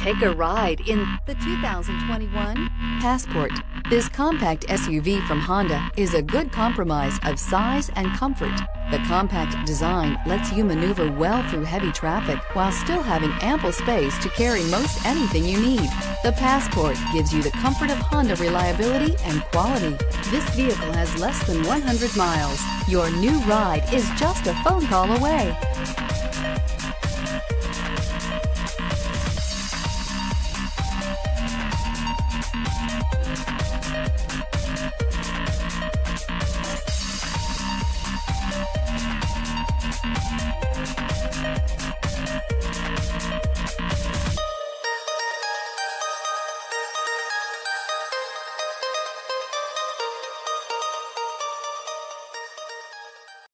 Take a ride in the 2021 Passport. This compact SUV from Honda is a good compromise of size and comfort. The compact design lets you maneuver well through heavy traffic while still having ample space to carry most anything you need. The Passport gives you the comfort of Honda reliability and quality. This vehicle has less than 100 miles. Your new ride is just a phone call away.